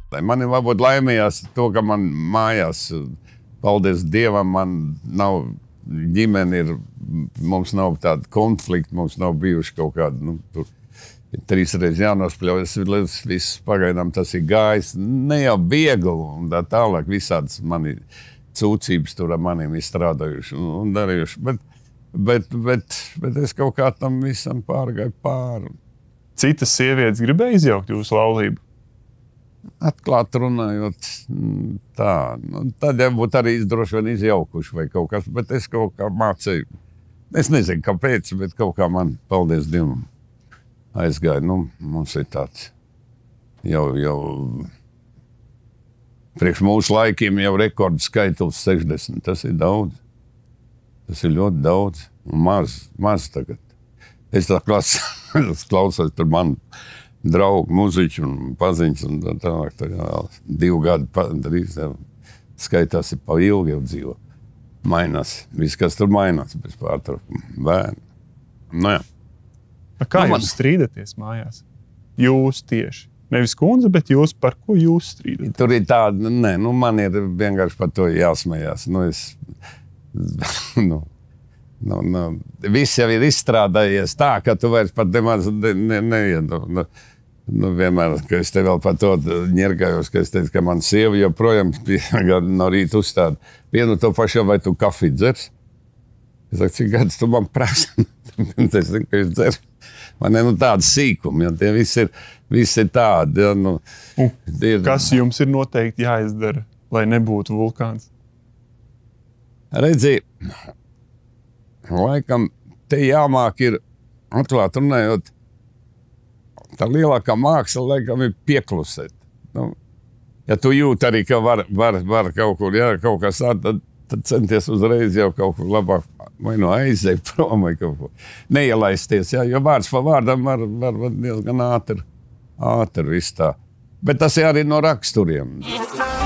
Man ir varbūt laimējās to, ka man mājās, paldies Dievam, man nav ģimene, mums nav tāda konflikta, mums nav bijuši kaut kādi, tur 3 reizes jānospļaujas, viss pagaidām tas ir gājis, ne jau viegli un tā tālāk, visādas mani cūcības tur ar maniem izstrādājuši un darījuši, bet es kaut kā tam visam pārgāju pāri. Citas sievietes gribēja izjaukt jūsu laulību? Atklāt runājot, tā. Tad jau būtu arī droši vien izjaukuši vai kaut kas, bet es kaut kā mācēju. Es nezinu, kāpēc, bet kaut kā man, paldies Dievam, aizgāja. Mums ir tāds jau priekš mūsu laikiem jau rekordu skaitlis 60. Tas ir daudz. Tas ir ļoti daudz un maz tagad. Es tā klausos tur man draugu, muziķu un paziņas un tā tālāk. Tā jau 2 gadi drīz skaitās ir pa ilgi jau dzīvo. Mainās. Viss, kas tur mainās bez pārtraukuma. Bērni. Jā. Kā jūs strīdaties mājās? Jūs tieši. Nevis kundze, bet jūs par ko jūs strīdaties? Tur ir tāda, man ir vienkārši par to jāsmējās. Viss jau ir izstrādājies tā, ka tu vairs pat nemaz neied. Vienmēr, ka es te vēl par to ņergājos, ka es teicu, ka man sieva joprojām no rīta uzstāda vienu to pašu, vai tu kafiju dzers? Es saku, cik gadus tu man prasa? Es zinu, ka es dzeru. Man ir tādi sīkumi, ja tie visi ir tādi. Ja, Kas jums ir noteikti jāizdara, lai nebūtu vulkāns? Redzi, laikam te jāmāk ir, atklāt runājot, tā lielākā māksla, laikam, ir pieklusēt. Ja tu jūti arī, ka var kaut kur, kaut kas tad centies uzreiz jau kaut kur labāk, vai aiziet prom, vai kaut ko. Neielaisties, jo vārds pa vārdam var diezgan ātri viss tā. Bet tas ir arī no raksturiem.